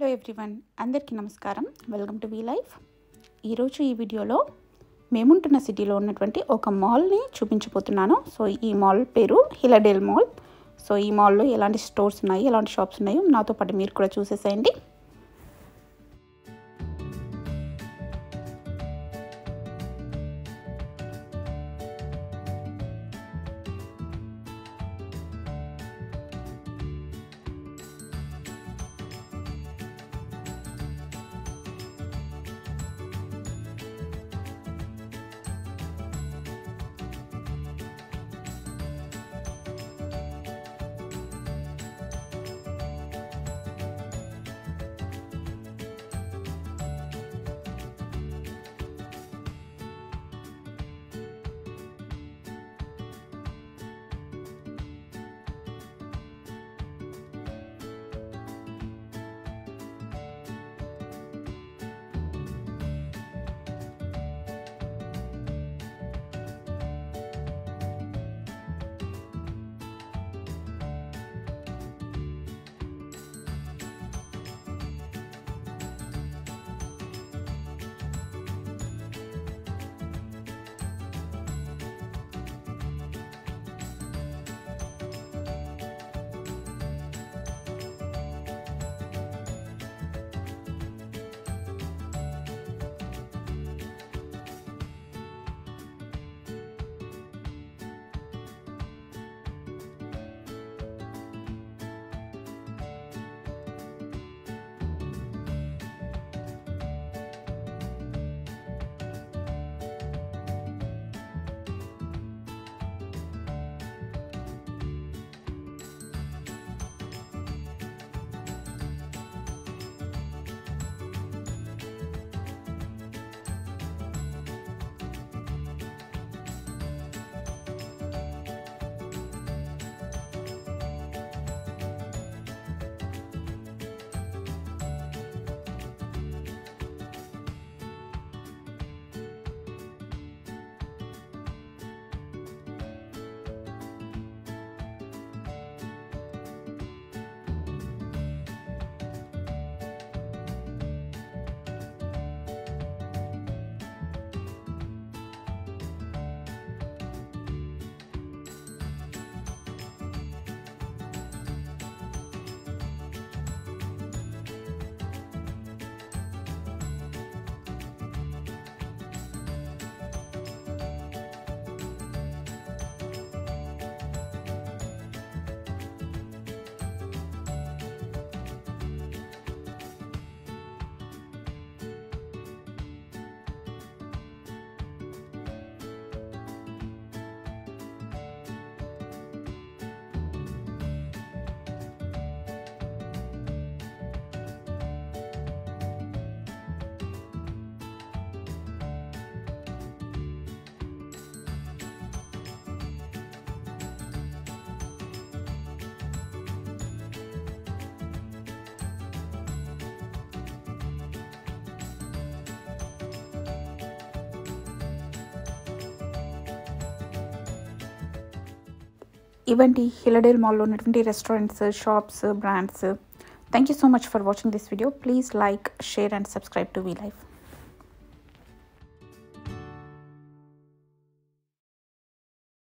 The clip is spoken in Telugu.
హలో ఎవ్రీవన్, అందరికీ నమస్కారం. Welcome to V life. ఈరోజు ఈ వీడియోలో మేముంటున్న సిటీలో ఉన్నటువంటి ఒక మాల్ని చూపించబోతున్నాను. సో ఈ మాల్ పేరు హిల్లడేల్ మాల్. సో ఈ మాల్లో ఎలాంటి స్టోర్స్ ఉన్నాయి, ఎలాంటి షాప్స్ ఉన్నాయో నాతో పాటు మీరు కూడా చూసేసేయండి. ఇవండి హిల్లడేల్ మాల్లో ఉన్నటువంటి restaurants, shops, brands. Thank you so much for watching this video. Please like, share and subscribe to V life.